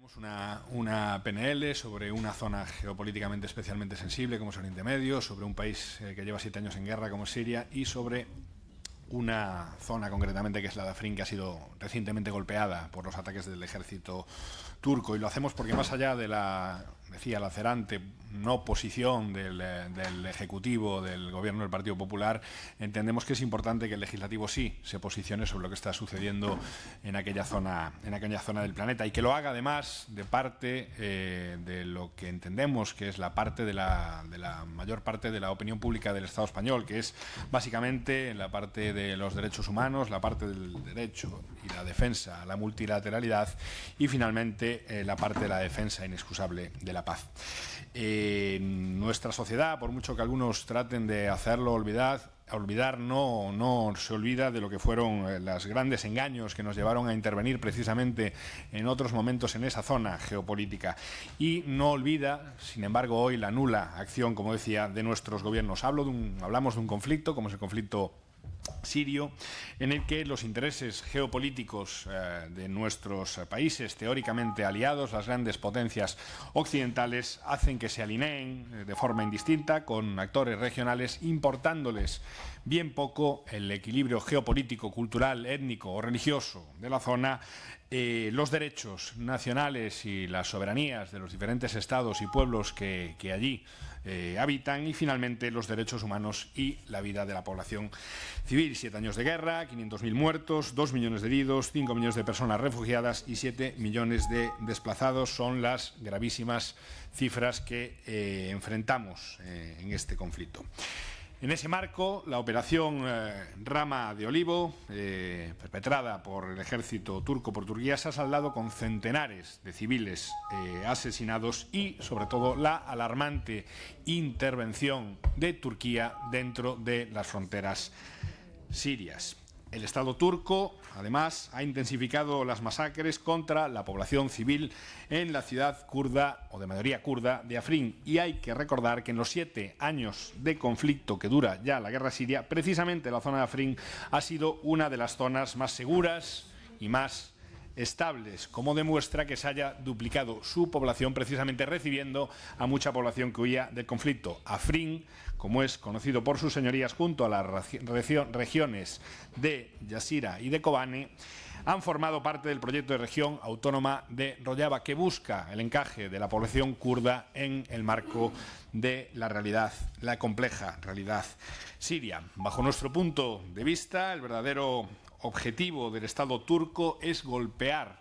Una PNL sobre una zona geopolíticamente especialmente sensible como es Oriente Medio, sobre un país que lleva 7 años en guerra como es Siria y sobre una zona concretamente que es la de Afrin, que ha sido recientemente golpeada por los ataques del ejército turco. Y lo hacemos porque más allá de la, decía, lacerante no posición del Ejecutivo, del Gobierno del Partido Popular, entendemos que es importante que el Legislativo sí se posicione sobre lo que está sucediendo en aquella zona del planeta, y que lo haga además de parte de lo que entendemos que es la parte de la mayor parte de la opinión pública del Estado español, que es básicamente la parte de los derechos humanos, la parte del derecho y la defensa a la multilateralidad, y finalmente la parte de la defensa inexcusable de la paz. Nuestra sociedad, por mucho que algunos traten de hacerlo olvidar, no se olvida de lo que fueron los grandes engaños que nos llevaron a intervenir precisamente en otros momentos en esa zona geopolítica, y no olvida, sin embargo, hoy la nula acción, como decía, de nuestros gobiernos. Hablamos de un conflicto como es el conflicto sirio, en el que los intereses geopolíticos de nuestros países teóricamente aliados, las grandes potencias occidentales, hacen que se alineen de forma indistinta con actores regionales, importándoles bien poco el equilibrio geopolítico, cultural, étnico o religioso de la zona, los derechos nacionales y las soberanías de los diferentes estados y pueblos que allí habitan, y finalmente los derechos humanos y la vida de la población civil. 7 años de guerra, 500.000 muertos, 2 millones de heridos, 5 millones de personas refugiadas y 7 millones de desplazados son las gravísimas cifras que enfrentamos en este conflicto. En ese marco, la operación Rama de Olivo, perpetrada por el ejército turco por Turquía, se ha saldado con centenares de civiles asesinados y, sobre todo, la alarmante intervención de Turquía dentro de las fronteras sirias. El Estado turco, además, ha intensificado las masacres contra la población civil en la ciudad kurda, o de mayoría kurda, de Afrin. Y hay que recordar que en los 7 años de conflicto que dura ya la guerra siria, precisamente la zona de Afrin ha sido una de las zonas más seguras y más estables, como demuestra que se haya duplicado su población, precisamente recibiendo a mucha población que huía del conflicto. Afrin, como es conocido por sus señorías, junto a las regiones de Yazira y de Kobane, han formado parte del proyecto de región autónoma de Rojava, que busca el encaje de la población kurda en el marco de la realidad, la compleja realidad siria. Bajo nuestro punto de vista, el verdadero objetivo del Estado turco es golpear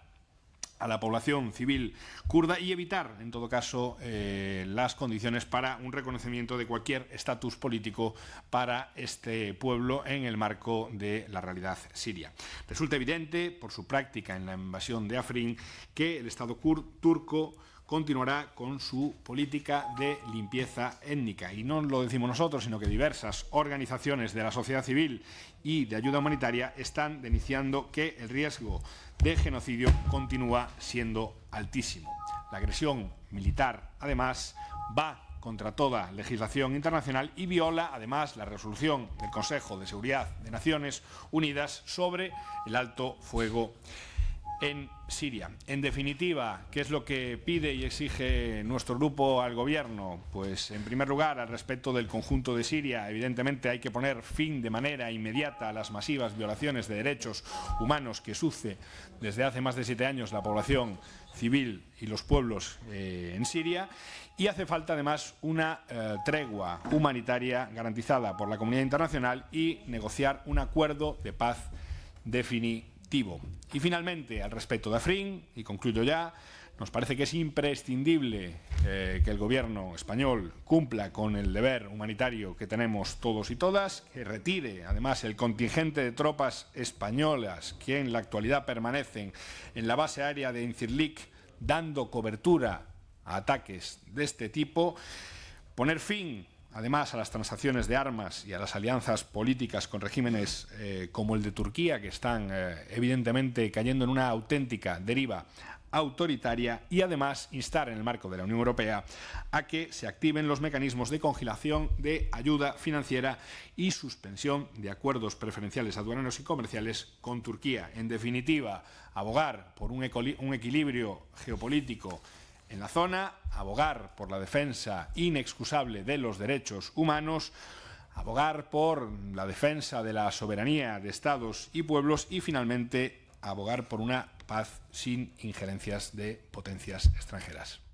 a la población civil kurda y evitar, en todo caso, las condiciones para un reconocimiento de cualquier estatus político para este pueblo en el marco de la realidad siria. Resulta evidente, por su práctica en la invasión de Afrin, que el Estado turco continuará con su política de limpieza étnica. Y no lo decimos nosotros, sino que diversas organizaciones de la sociedad civil y de ayuda humanitaria están denunciando que el riesgo de genocidio continúa siendo altísimo. La agresión militar, además, va contra toda legislación internacional y viola, además, la resolución del Consejo de Seguridad de Naciones Unidas sobre el alto fuego en Siria. En definitiva, ¿qué es lo que pide y exige nuestro grupo al Gobierno? Pues, en primer lugar, al respecto del conjunto de Siria, evidentemente hay que poner fin de manera inmediata a las masivas violaciones de derechos humanos que sufre desde hace más de 7 años la población civil y los pueblos en Siria, y hace falta además una tregua humanitaria garantizada por la comunidad internacional y negociar un acuerdo de paz definitivo. Y finalmente, al respecto de Afrin, y concluyo ya, nos parece que es imprescindible que el Gobierno español cumpla con el deber humanitario que tenemos todos y todas, que retire además el contingente de tropas españolas que en la actualidad permanecen en la base aérea de Incirlik, dando cobertura a ataques de este tipo, poner fin además a las transacciones de armas y a las alianzas políticas con regímenes como el de Turquía, que están evidentemente cayendo en una auténtica deriva autoritaria y además instar en el marco de la Unión Europea a que se activen los mecanismos de congelación de ayuda financiera y suspensión de acuerdos preferenciales aduaneros y comerciales con Turquía. En definitiva, abogar por un equilibrio geopolítico en la zona, abogar por la defensa inexcusable de los derechos humanos, abogar por la defensa de la soberanía de estados y pueblos y, finalmente, abogar por una paz sin injerencias de potencias extranjeras.